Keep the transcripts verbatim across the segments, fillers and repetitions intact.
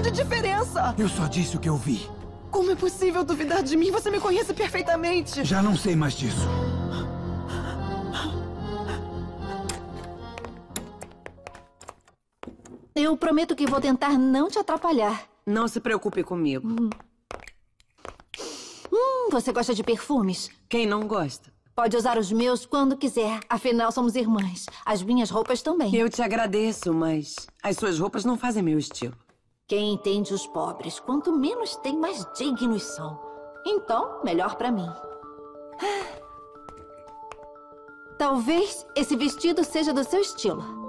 grande diferença! Eu só disse o que eu vi. Como é possível duvidar de mim? Você me conhece perfeitamente. Já não sei mais disso. Eu prometo que vou tentar não te atrapalhar. Não se preocupe comigo. Hum, hum você gosta de perfumes? Quem não gosta? Pode usar os meus quando quiser. Afinal, somos irmãs. As minhas roupas também. Eu te agradeço, mas as suas roupas não fazem meu estilo. Quem entende os pobres? Quanto menos tem, mais dignos são. Então, melhor pra mim. Talvez esse vestido seja do seu estilo.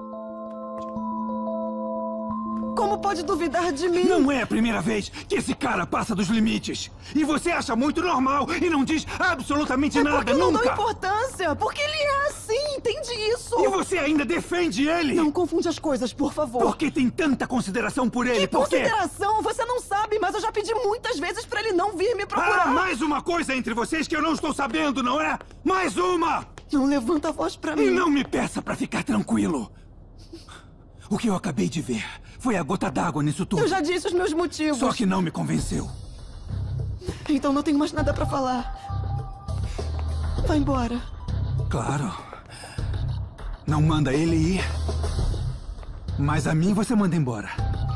Como pode duvidar de mim? Não é a primeira vez que esse cara passa dos limites. E você acha muito normal e não diz absolutamente é nada, porque eu não nunca. dou importância. Porque ele é assim, entende isso? E você ainda defende ele? Não confunde as coisas, por favor. Por que tem tanta consideração por ele? Que por quê? consideração? Você não sabe, mas eu já pedi muitas vezes pra ele não vir me procurar. Ah, mais uma coisa entre vocês que eu não estou sabendo, não é? Mais uma! Não levanta a voz pra mim. E não me peça pra ficar tranquilo. O que eu acabei de ver foi a gota d'água nisso tudo. Eu já disse os meus motivos. Só que não me convenceu. Então não tenho mais nada pra falar. Vai embora. Claro. Não manda ele ir. Mas a mim você manda embora.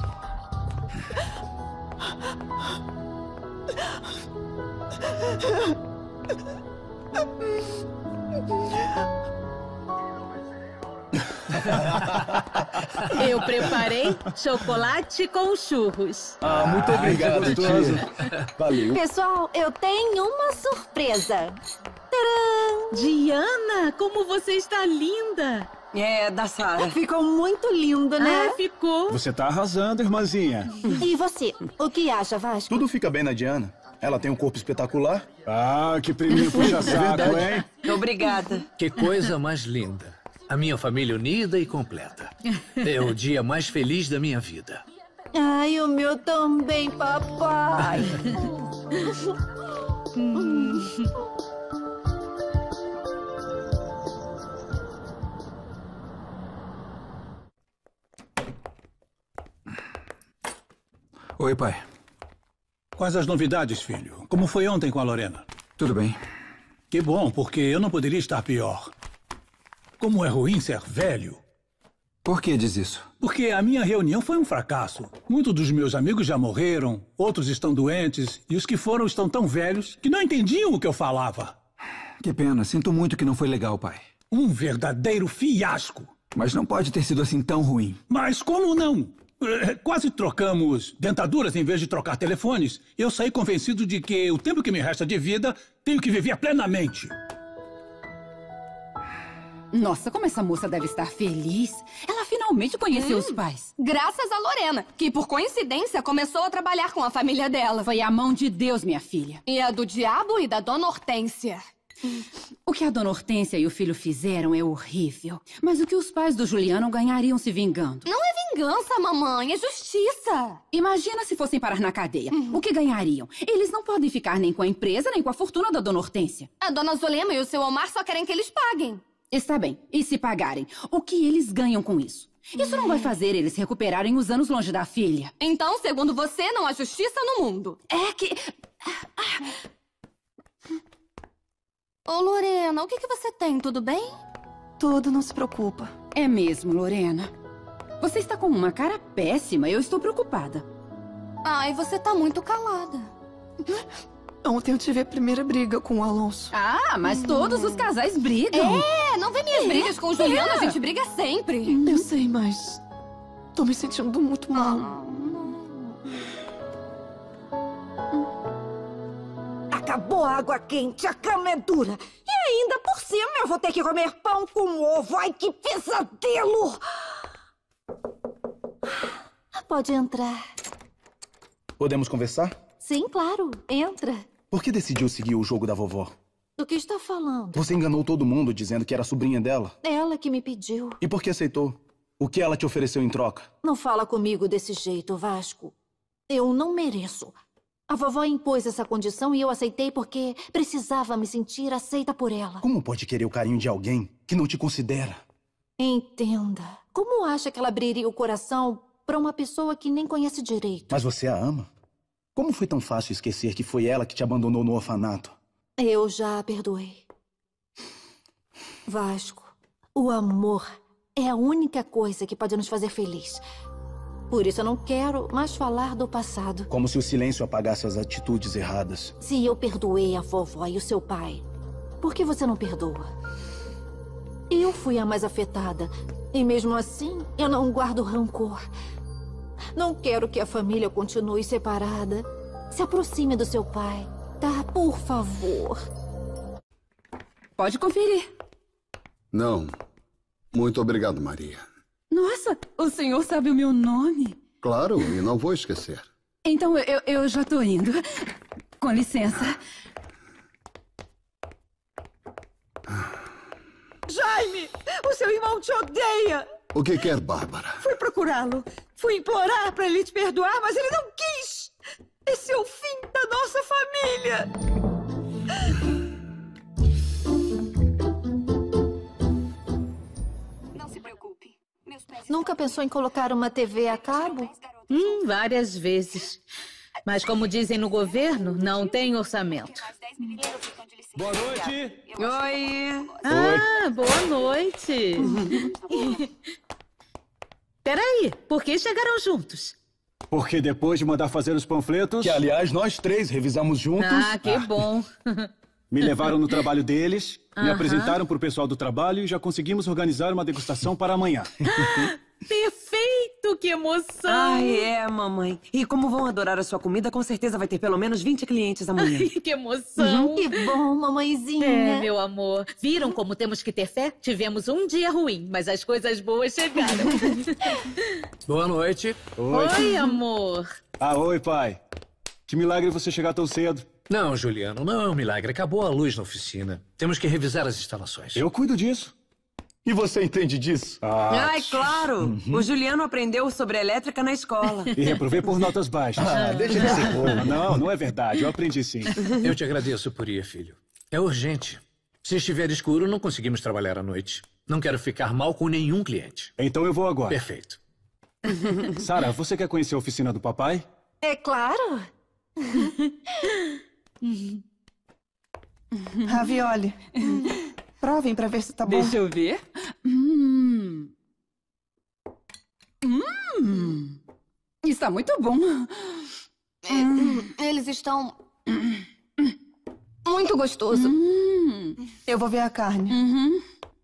Eu preparei chocolate com churros. Ah, muito obrigado, tia. Valeu. Pessoal, eu tenho uma surpresa. Tcharam! Diana, como você está linda. É, da Sara. Ficou muito lindo, né? Ah, ficou. Você tá arrasando, irmãzinha. E você? O que acha, Vasco? Tudo fica bem na Diana. Ela tem um corpo espetacular. Ah, que priminho puxa-saco, hein? Obrigada. Que coisa mais linda. A minha família unida e completa. É o dia mais feliz da minha vida. Ai, o meu também, papai. Oi, pai. Quais as novidades, filho? Como foi ontem com a Lorena? Tudo bem. Que bom, porque eu não poderia estar pior. Como é ruim ser velho. Por que diz isso? Porque a minha reunião foi um fracasso. Muitos dos meus amigos já morreram, outros estão doentes, e os que foram estão tão velhos que não entendiam o que eu falava. Que pena, sinto muito que não foi legal, pai. Um verdadeiro fiasco. Mas não pode ter sido assim tão ruim. Mas como não? É, quase trocamos dentaduras em vez de trocar telefones. Eu saí convencido de que o tempo que me resta de vida tenho que viver plenamente. Nossa, como essa moça deve estar feliz. Ela finalmente conheceu hum, os pais. Graças a Lorena, que por coincidência começou a trabalhar com a família dela. Foi a mão de Deus, minha filha. E a do diabo e da Dona Hortência. O que a Dona Hortência e o filho fizeram é horrível. Mas o que os pais do Juliano ganhariam se vingando? Não é vingança, mamãe, é justiça. Imagina se fossem parar na cadeia. Uhum. O que ganhariam? Eles não podem ficar nem com a empresa, nem com a fortuna da Dona Hortência. A Dona Zulema e o seu Omar só querem que eles paguem. Está bem. E se pagarem? O que eles ganham com isso? Isso não vai fazer eles recuperarem os anos longe da filha. Então, segundo você, não há justiça no mundo. É que... Ô, Lorena, o que, que você tem? Tudo bem? Tudo, não se preocupa. É mesmo, Lorena. Você está com uma cara péssima. Eu estou preocupada. Ai, você tá muito calada. Ontem eu tive a primeira briga com o Alonso. Ah, mas hum. todos os casais brigam. É, não vê minhas é, brigas com o Juliano, é. a gente briga sempre. Hum. Eu sei, mas tô me sentindo muito mal. Ah. Acabou a água quente, a cama é dura. E ainda por cima eu vou ter que comer pão com ovo. Ai, que pesadelo! Pode entrar. Podemos conversar? Sim, claro. Entra. Por que decidiu seguir o jogo da vovó? Do que está falando? Você enganou todo mundo dizendo que era sobrinha dela. Ela que me pediu. E por que aceitou? O que ela te ofereceu em troca? Não fala comigo desse jeito, Vasco. Eu não mereço. A vovó impôs essa condição e eu aceitei porque precisava me sentir aceita por ela. Como pode querer o carinho de alguém que não te considera? Entenda. Como acha que ela abriria o coração para uma pessoa que nem conhece direito. Mas você a ama? Como foi tão fácil esquecer que foi ela que te abandonou no orfanato? Eu já a perdoei. Vasco, o amor é a única coisa que pode nos fazer feliz. Por isso eu não quero mais falar do passado. Como se o silêncio apagasse as atitudes erradas. Se eu perdoei a vovó e o seu pai, por que você não perdoa? Eu fui a mais afetada. E mesmo assim, eu não guardo rancor. Não quero que a família continue separada. Se aproxime do seu pai, tá? Por favor. Pode conferir. Não. Muito obrigado, Maria. Nossa, o senhor sabe o meu nome? Claro, e não vou esquecer. Então eu, eu já tô indo. Com licença. Jaime! O seu irmão te odeia! O que quer, Bárbara? Fui procurá-lo. Fui implorar pra ele te perdoar, mas ele não quis. Esse é o fim da nossa família. Não se preocupe. Meus pés Nunca pensou em colocar uma T V a cabo? Hum, várias vezes. Mas como dizem no governo, não tem orçamento. Boa noite. Oi. Ah, boa noite. Peraí, por que chegaram juntos? Porque depois de mandar fazer os panfletos... Que, aliás, nós três revisamos juntos. Ah, que bom. Me levaram no trabalho deles, me Aham. apresentaram para o pessoal do trabalho e já conseguimos organizar uma degustação para amanhã. Perfeito, que emoção. Ai, é, mamãe. E como vão adorar a sua comida, com certeza vai ter pelo menos vinte clientes amanhã. Ai, que emoção. Que bom, mamãezinha. É, meu amor. Viram como temos que ter fé? Tivemos um dia ruim, mas as coisas boas chegaram. Boa noite. Oi. Oi, amor. Ah, oi, pai. Que milagre você chegar tão cedo. Não, Juliano, não é um milagre. Acabou a luz na oficina. Temos que revisar as instalações. Eu cuido disso. E você entende disso? Ah, Ai, claro. O Juliano aprendeu sobre elétrica na escola. e reprovei por notas baixas. Ah, deixa de ser bobo. Não, não é verdade. Eu aprendi sim. Eu te agradeço por ir, filho. É urgente. Se estiver escuro, não conseguimos trabalhar à noite. Não quero ficar mal com nenhum cliente. Então eu vou agora. Perfeito. Sara, você quer conhecer a oficina do papai? É claro. Ravioli. Provem pra ver se tá bom. Deixa eu ver. Hum. Hum. Está muito bom. Hum, eles estão muito gostoso. Hum. Eu vou ver a carne. Uhum.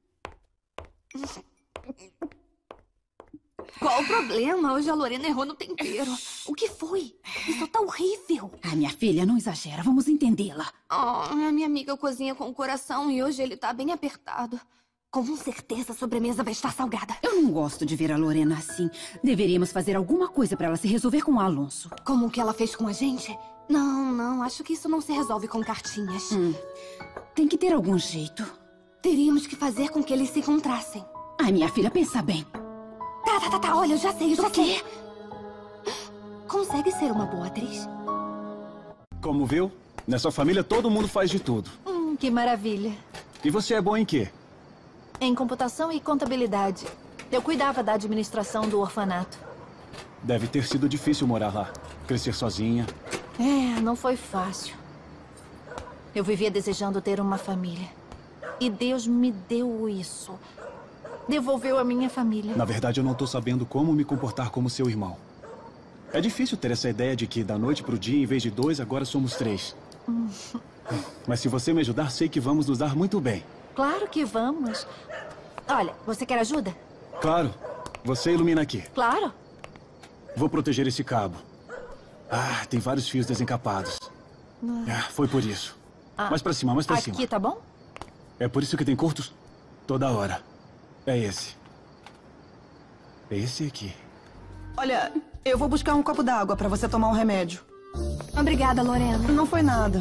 Qual o problema? Hoje a Lorena errou no tempero. O que foi? Isso tá horrível. Ai, minha filha, não exagera. Vamos entendê-la. Oh, a minha amiga cozinha com o coração e hoje ele tá bem apertado. Com certeza a sobremesa vai estar salgada. Eu não gosto de ver a Lorena assim. Deveríamos fazer alguma coisa pra ela se resolver com o Alonso. Como o que ela fez com a gente? Não, não. Acho que isso não se resolve com cartinhas. Hum. Tem que ter algum jeito. Teríamos que fazer com que eles se encontrassem. Ai, minha filha, pensa bem. Tá, tá, tá, tá. Olha, eu já sei, eu já sei. Consegue ser uma boa atriz? Como viu? Nessa família todo mundo faz de tudo. Hum, que maravilha. E você é bom em quê? Em computação e contabilidade. Eu cuidava da administração do orfanato. Deve ter sido difícil morar lá. Crescer sozinha. É, não foi fácil. Eu vivia desejando ter uma família. E Deus me deu isso. Devolveu a minha família. Na verdade, eu não tô sabendo como me comportar como seu irmão. É difícil ter essa ideia de que da noite pro dia, em vez de dois, agora somos três. Hum. Mas se você me ajudar, sei que vamos nos dar muito bem. Claro que vamos. Olha, você quer ajuda? Claro. Você ilumina aqui. Claro. Vou proteger esse cabo. Ah, tem vários fios desencapados. Ah, foi por isso. Ah, mais pra cima, mais pra aqui cima. Aqui, tá bom? É por isso que tem curtos toda hora. É esse. É esse aqui. Olha, eu vou buscar um copo d'água pra você tomar um remédio. Obrigada, Lorena. Não foi nada.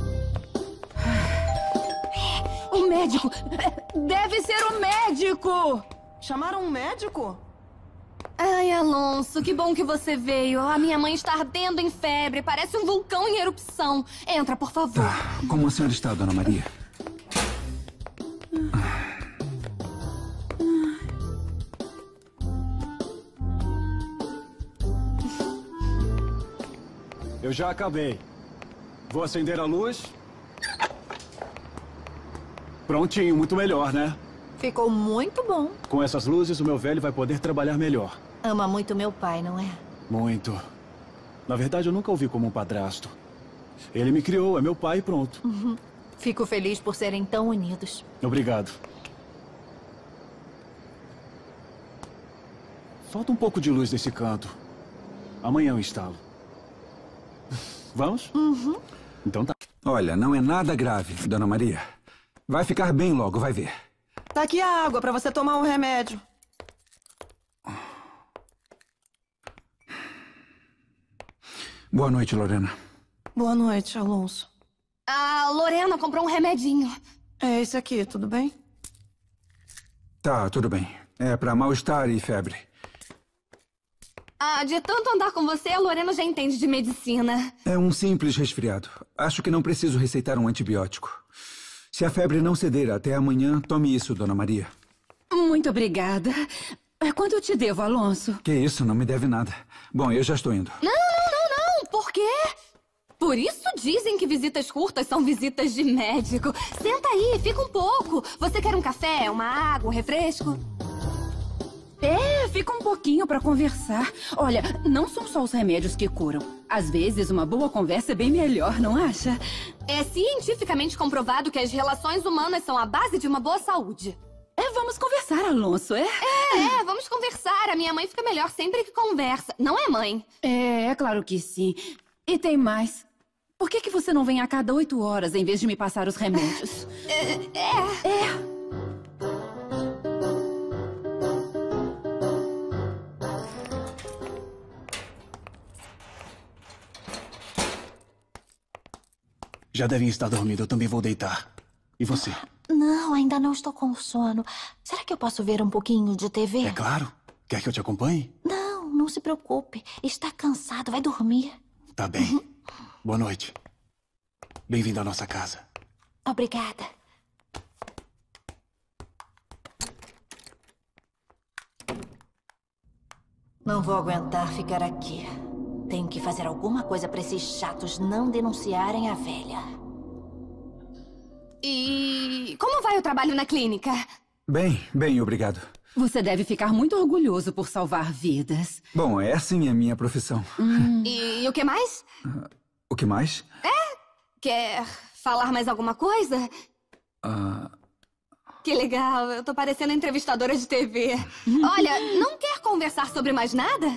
O médico! Deve ser o médico! Chamaram um médico? Ai, Alonso, que bom que você veio. A minha mãe está ardendo em febre. Parece um vulcão em erupção. Entra, por favor. Ah, como a senhora está, dona Maria? já acabei. Vou acender a luz. Prontinho, muito melhor, né? Ficou muito bom. Com essas luzes, o meu velho vai poder trabalhar melhor. Ama muito meu pai, não é? Muito. Na verdade, eu nunca o vi como um padrasto. Ele me criou, é meu pai e pronto. Uhum. Fico feliz por serem tão unidos. Obrigado. Falta um pouco de luz nesse canto. Amanhã eu instalo. Vamos? Uhum. Então tá. Olha, não é nada grave, Dona Maria. Vai ficar bem logo, vai ver. Tá aqui a água pra você tomar um remédio. Boa noite, Lorena. Boa noite, Alonso. A Lorena comprou um remedinho. É esse aqui, tudo bem? Tá, tudo bem. É pra mal-estar e febre. Ah, de tanto andar com você, a Lorena já entende de medicina. É um simples resfriado. Acho que não preciso receitar um antibiótico. Se a febre não ceder até amanhã, tome isso, Dona Maria. Muito obrigada. Quanto eu te devo, Alonso? Que isso, não me deve nada. Bom, eu já estou indo. Não, não, não, não. Por quê? Por isso dizem que visitas curtas são visitas de médico. Senta aí, fica um pouco. Você quer um café, uma água, um refresco? É, fica um pouquinho pra conversar. Olha, não são só os remédios que curam. Às vezes, uma boa conversa é bem melhor, não acha? É cientificamente comprovado que as relações humanas são a base de uma boa saúde. É, vamos conversar, Alonso, é? É, é, vamos conversar. A minha mãe fica melhor sempre que conversa. Não é, mãe? É, é claro que sim. E tem mais. Por que que você não vem a cada oito horas em vez de me passar os remédios? É. É. É. Já devem estar dormindo, eu também vou deitar. E você? Não, ainda não estou com sono. Será que eu posso ver um pouquinho de T V? É claro. Quer que eu te acompanhe? Não, não se preocupe. Está cansado, vai dormir. Tá bem. Boa noite. Bem-vindo à nossa casa. Obrigada. Não vou aguentar ficar aqui. Tenho que fazer alguma coisa para esses chatos não denunciarem a velha. E como vai o trabalho na clínica? Bem, bem, obrigado. Você deve ficar muito orgulhoso por salvar vidas. Bom, é sim a minha profissão. Hum. E, e o que mais? Uh, o que mais? É? Quer falar mais alguma coisa? Uh... Que legal, eu tô parecendo entrevistadora de T V. Olha, não quer conversar sobre mais nada?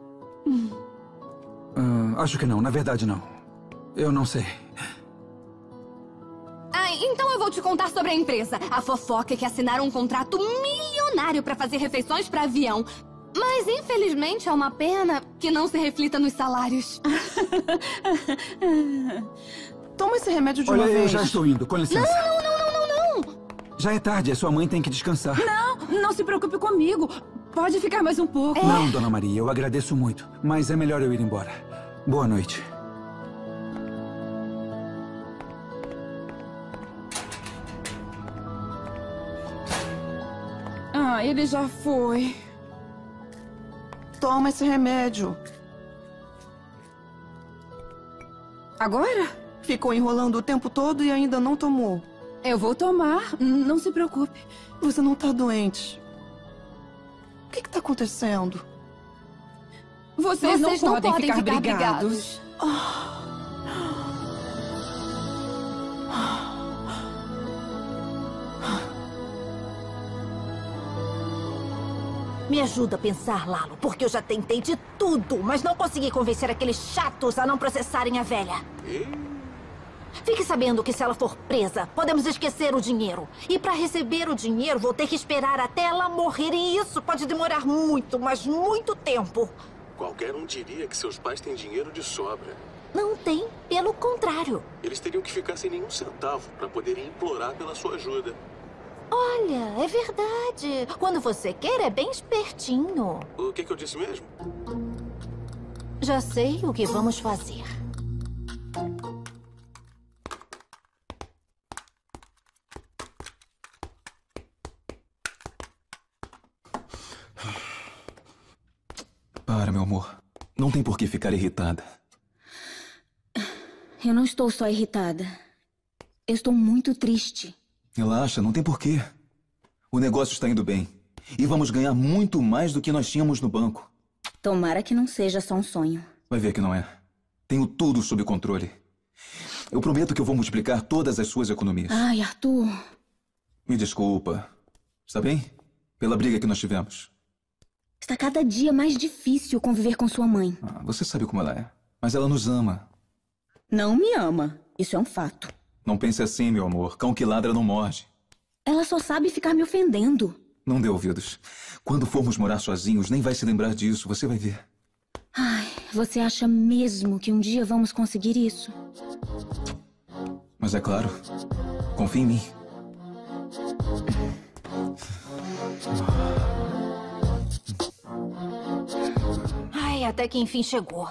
Uh, acho que não, na verdade não. Eu não sei. Ah, então eu vou te contar sobre a empresa. A fofoca é que assinaram um contrato milionário pra fazer refeições pra avião. Mas, infelizmente, é uma pena que não se reflita nos salários. Toma esse remédio de Olha, uma vez. eu já estou indo, com licença. Não, não, não, não, não, não. Já é tarde, a sua mãe tem que descansar. Não, não se preocupe comigo. Pode ficar mais um pouco. É. Não, Dona Maria, eu agradeço muito. Mas é melhor eu ir embora. Boa noite. Ah, ele já foi. Toma esse remédio. Agora? Ficou enrolando o tempo todo e ainda não tomou. Eu vou tomar, não se preocupe. Você não tá doente. O que que tá acontecendo? Vocês, Vocês não, não podem, podem ficar, ficar brigados. brigados. Oh. Me ajuda a pensar, Lalo, porque eu já tentei de tudo, mas não consegui convencer aqueles chatos a não processarem a velha. Fique sabendo que se ela for presa, podemos esquecer o dinheiro. E para receber o dinheiro, vou ter que esperar até ela morrer. E isso pode demorar muito, mas muito tempo. Qualquer um diria que seus pais têm dinheiro de sobra. Não tem, pelo contrário. Eles teriam que ficar sem nenhum centavo para poderem implorar pela sua ajuda. Olha, é verdade. Quando você quer, é bem espertinho. O que, que eu disse mesmo? Já sei o que vamos fazer. Para, meu amor. Não tem por que ficar irritada. Eu não estou só irritada. Eu estou muito triste. Relaxa, não tem porquê. O negócio está indo bem. E vamos ganhar muito mais do que nós tínhamos no banco. Tomara que não seja só um sonho. Vai ver que não é. Tenho tudo sob controle. Eu prometo que eu vou multiplicar todas as suas economias. Ai, Arthur. Me desculpa. Está bem? Pela briga que nós tivemos. Está cada dia mais difícil conviver com sua mãe. Ah, você sabe como ela é. Mas ela nos ama. Não me ama. Isso é um fato. Não pense assim, meu amor. Cão que ladra não morde. Ela só sabe ficar me ofendendo. Não dê ouvidos. Quando formos morar sozinhos, nem vai se lembrar disso. Você vai ver. Ai, você acha mesmo que um dia vamos conseguir isso? Mas é claro. Confie em mim. Ai, até que enfim chegou.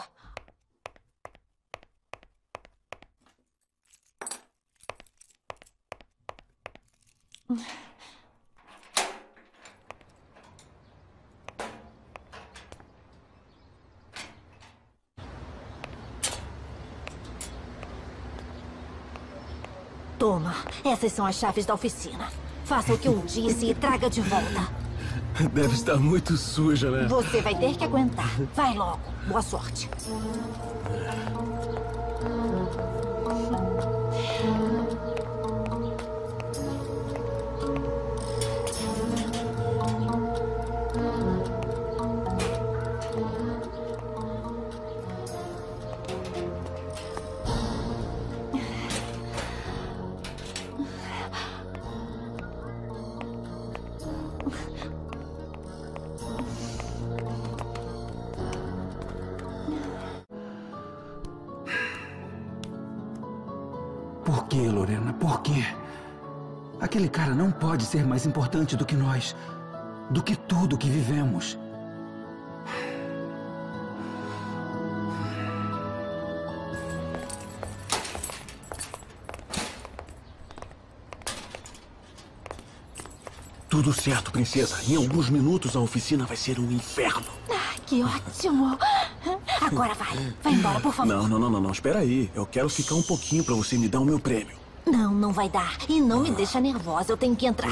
Toma, essas são as chaves da oficina. Faça o que eu disse e traga de volta. Deve estar muito suja, né? Você vai ter que aguentar. Vai logo. Boa sorte. Por quê, Lorena? Por quê? Aquele cara não pode ser mais importante do que nós, do que tudo que vivemos. Tudo certo, princesa. Em alguns minutos a oficina vai ser um inferno. Ah, que ótimo. Agora vai. Vai embora, por favor. Não, não, não, não, não. Espera aí. Eu quero ficar um pouquinho pra você me dar o meu prêmio. Não, não vai dar. E não me deixa nervosa. Eu tenho que entrar.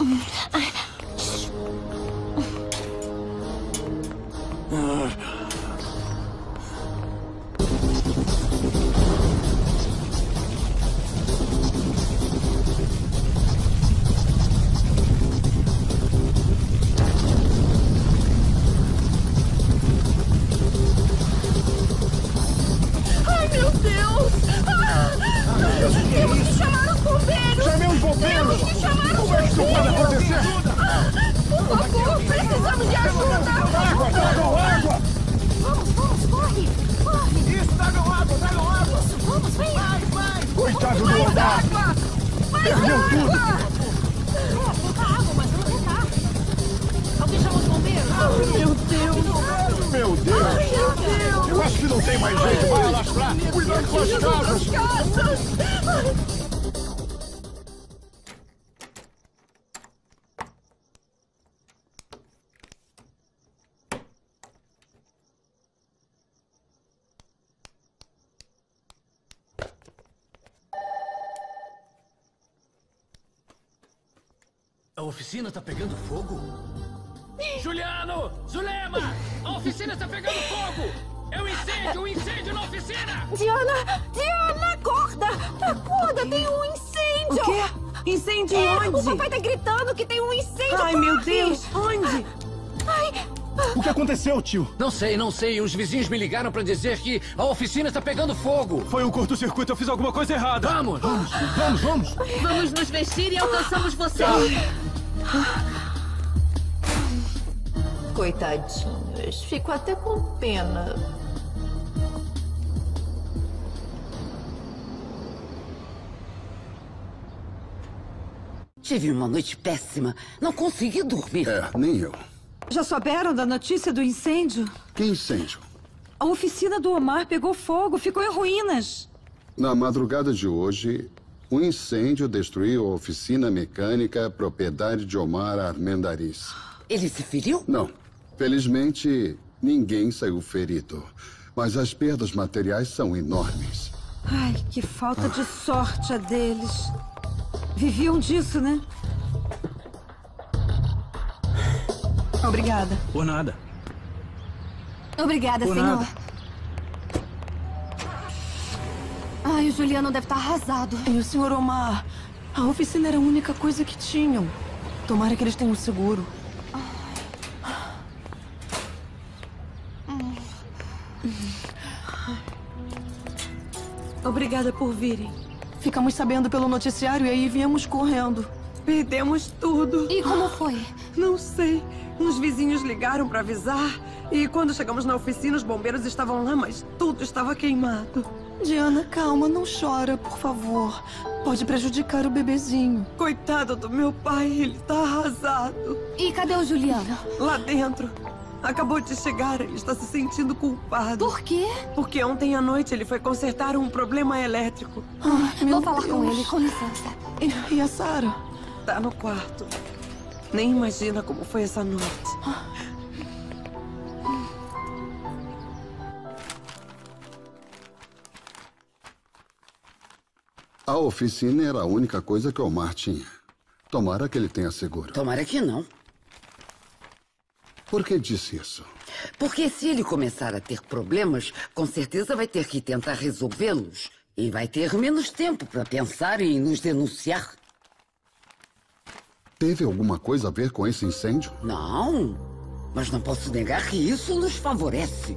Ai, meu Deus! Ah! Temos que chamar os bombeiros! Chamei os bombeiros! Temos que chamar os Como é que isso pode acontecer? Por favor, precisamos de ajuda! Água, tragam água! Vamos, vamos, corre! Corre! Isso, tragam água, tragam água! Isso, vamos, vem! Vai, vai! Coitado do mais Omar! água! Mais Perdeu água! tudo! Pouca água, mas não tá. Alguém chama os bombeiros? Oh, meu Deus! Meu Deus! Ai, meu Deus! Eu acho que não tem mais jeito. Vai alastrar! Cuidado com as casas! casas! A oficina tá pegando fogo? Juliano! Zulema! A oficina tá pegando fogo! É um incêndio! Um incêndio na oficina! Diana! Diana, acorda! Acorda, tem um incêndio! O quê? Incêndio é, onde? O papai tá gritando que tem um incêndio! Ai, corre! meu Deus! Onde? Ai! O que aconteceu, tio? Não sei, não sei. Os vizinhos me ligaram pra dizer que a oficina está pegando fogo. Foi um curto-circuito, eu fiz alguma coisa errada. Vamos! Vamos, vamos, vamos! Vamos nos vestir e alcançamos vocês. Coitadinhos, fico até com pena. Tive uma noite péssima. Não consegui dormir. É, nem eu. Já souberam da notícia do incêndio? Que incêndio? A oficina do Omar pegou fogo, ficou em ruínas. Na madrugada de hoje, um incêndio destruiu a oficina mecânica propriedade de Omar Armendariz. Ele se feriu? Não. Felizmente, ninguém saiu ferido. Mas as perdas materiais são enormes. Ai, que falta de sorte a deles. Viviam disso, né? Obrigada. Por nada. Obrigada, Por senhor. nada. Ai, o Juliano deve estar arrasado. E o senhor Omar? A oficina era a única coisa que tinham. Tomara que eles tenham seguro. Obrigada por virem. Ficamos sabendo pelo noticiário e aí viemos correndo. Perdemos tudo. E como foi? Não sei. Uns vizinhos ligaram para avisar. E quando chegamos na oficina, os bombeiros estavam lá, mas tudo estava queimado. Diana, calma, não chora, por favor. Pode prejudicar o bebezinho. Coitado do meu pai, ele tá arrasado. E cadê o Juliano? Lá dentro. Acabou de chegar, ele está se sentindo culpado. Por quê? Porque ontem à noite ele foi consertar um problema elétrico. Ai, meu Vou falar Deus. com ele, com licença. E, e a Sarah? Tá no quarto. Nem imagina como foi essa noite. A oficina era a única coisa que o Omar tinha. Tomara que ele tenha seguro. Tomara que não. Por que disse isso? Porque se ele começar a ter problemas, com certeza vai ter que tentar resolvê-los. E vai ter menos tempo para pensar em nos denunciar. Teve alguma coisa a ver com esse incêndio? Não, mas não posso negar que isso nos favorece.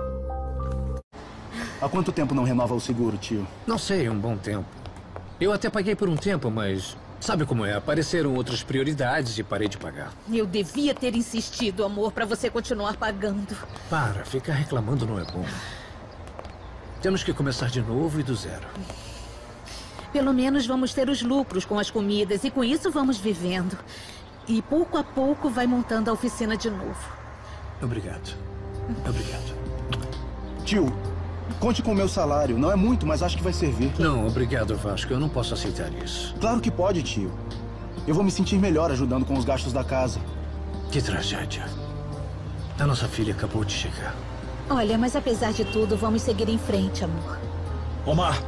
Há quanto tempo não renova o seguro, tio? Não sei, um bom tempo. Eu até paguei por um tempo, mas sabe como é? Apareceram outras prioridades e parei de pagar. Eu devia ter insistido, amor, pra você continuar pagando. Para, ficar reclamando não é bom. Temos que começar de novo e do zero. Pelo menos vamos ter os lucros com as comidas e com isso vamos vivendo. E pouco a pouco vai montando a oficina de novo. Obrigado. Obrigado. Tio, conte com o meu salário. Não é muito, mas acho que vai servir. Não, obrigado, Vasco. Eu não posso aceitar isso. Claro que pode, tio. Eu vou me sentir melhor ajudando com os gastos da casa. Que tragédia. A nossa filha acabou de chegar. Olha, mas apesar de tudo, vamos seguir em frente, amor. Omar!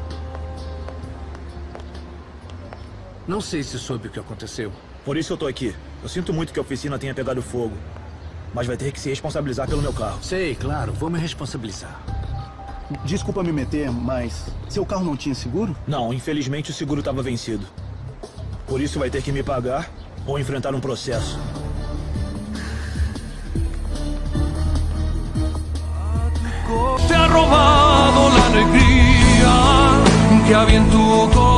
Não sei se soube o que aconteceu. Por isso eu tô aqui. Eu sinto muito que a oficina tenha pegado fogo. Mas vai ter que se responsabilizar pelo meu carro. Sei, claro. Vou me responsabilizar. Desculpa me meter, mas seu carro não tinha seguro? Não, infelizmente o seguro estava vencido. Por isso vai ter que me pagar ou enfrentar um processo. Te ha robado la alegría que había en tu corazón.